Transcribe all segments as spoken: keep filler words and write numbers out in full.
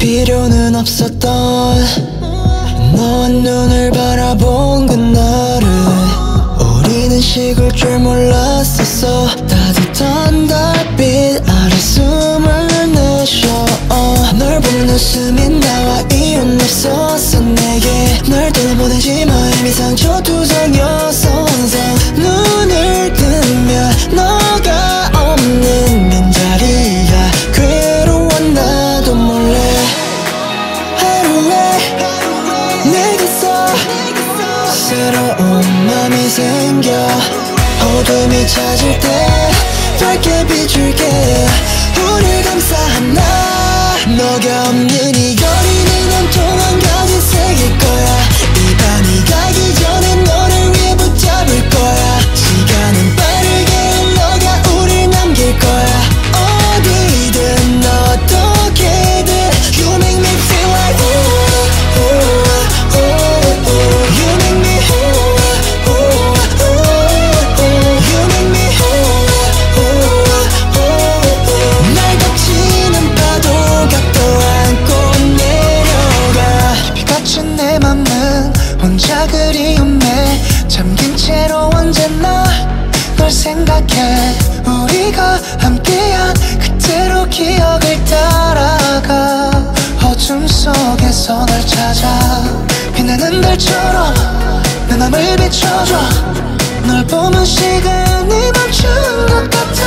필요는 없었던 너와 눈을 바라본 그날은 우리는 식을 줄 몰랐었어. 따뜻한 달빛 아래 숨을 내쉬어 어. 널 보는 웃음이 나와 이유는 없었어. 내게 널 떠나보내지 마음이 상처투성이었어. 항상 눈을 뜨면 너가 없는 빈자리가 괴로워. 나도 몰래 하루에 내게서 새로운 맘이 생겨. 어둠이 찾을 때 밝게 비출게. 우릴 감싸 나 너가 없는 이 거리는 온통한 가진 세계일 거야. 이 밤이 가기 전에 너를 위해 붙잡을 거야. 시간은 빠르게 흘러가 우릴 남길 거야. 어디든 어떻게든 You make me feel like ooh, ooh, ooh, ooh. You make me ooh, ooh, ooh, ooh. You make me ooh, ooh, ooh, ooh. 날 덮치는 파도가 떠안고 내려가. 깊이 갇힌 내 맘은 혼자 그리움에 잠긴 채로 언제나 널 생각해. 우리가 함께한 그대로 기억을 따라가. 어둠 속에서 널 찾아 빛나는 달처럼 내 맘을 비춰줘. 널 보면 시간이 멈춘 것 같아.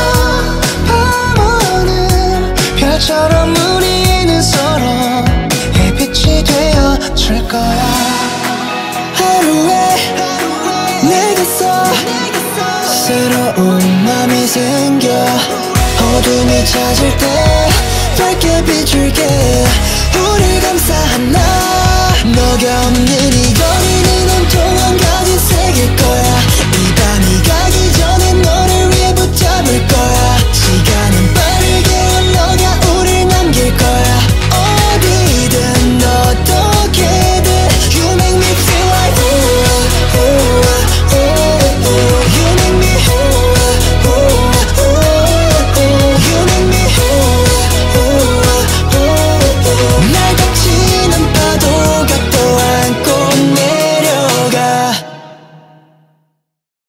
밤하늘 별처럼 우리는 서로 햇빛이 되어줄 거야. 하루에 내게서 새로운 맘이 생겨. 어둠이 찾을 때 밝게 비출게. 우릴 감싸 나 너가 없는 이 거리는 온통 한 가지 세계일 거야.